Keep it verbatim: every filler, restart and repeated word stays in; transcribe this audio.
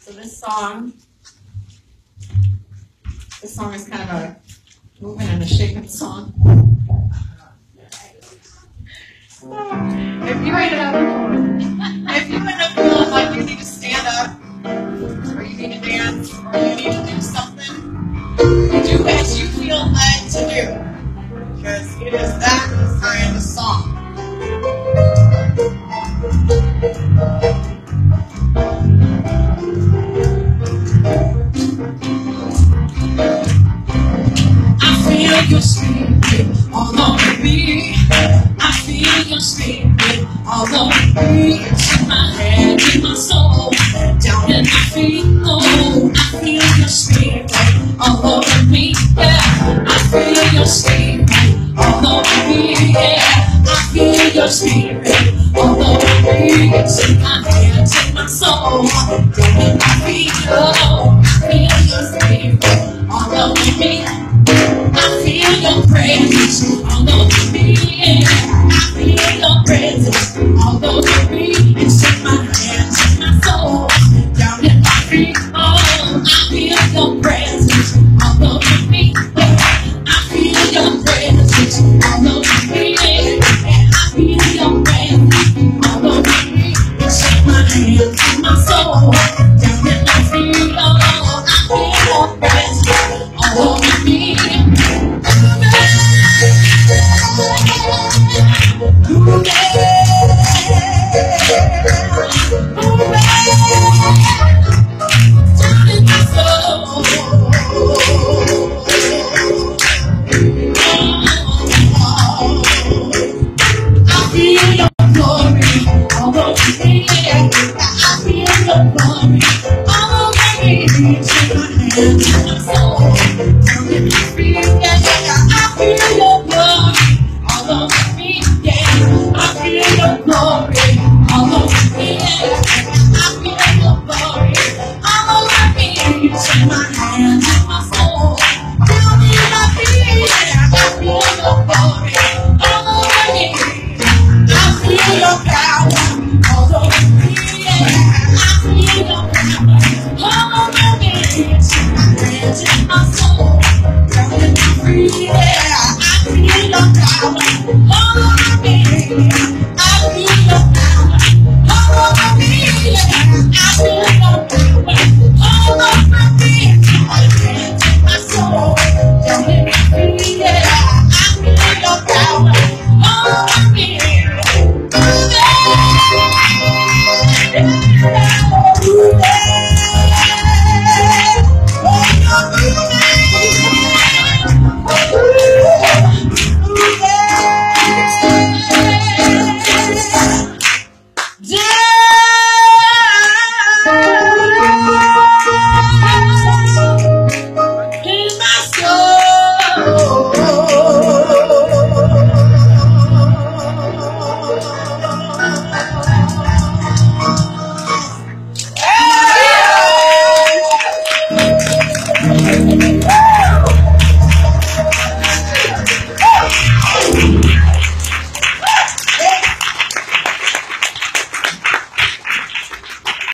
So this song, this song is kind of a moving and a shaking song. If you end up, if you end up feeling like you need to stand up, or you need to dance, or you need to do something, do as you feel led to do, because it is that kind of song. I feel your spirit all over me. I feel your spirit all over me. It's in my head, in my soul, down in my feet. Oh, I feel your spirit all over me. Yeah, I feel your spirit all over me. Yeah, I feel your spirit all over me. It's in my head, it's in my soul, down in my feet. Oh, I feel your spirit all over me. I feel your presence all over me. Yeah. I feel your presence all over me. It's in my hands, in my soul, down in my feet. Oh, I feel your presence all over me. Yeah. I feel your presence all over me. Yeah. I feel your presence all over me. It's in my hands, in my soul, down in my feet. Oh, I feel your presence all over me. I feel your glory all over me.